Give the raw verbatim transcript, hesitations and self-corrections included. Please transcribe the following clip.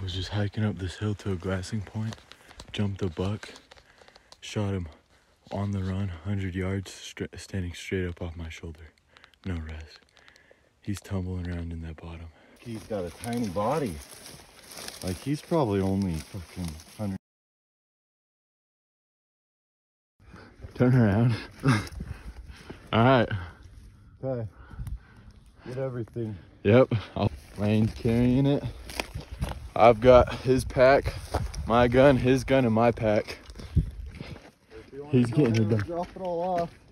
was just hiking up this hill to a glassing point, jumped a buck, shot him on the run, one hundred yards, st standing straight up off my shoulder. No rest. He's tumbling around in that bottom. He's got a tiny body. Like, he's probably only fucking one hundred. Turn around. All right. Okay. Get everything. Yep. I'll, Lane's carrying it. I've got his pack, my gun, his gun, and my pack. He's getting it done. Drop it all off.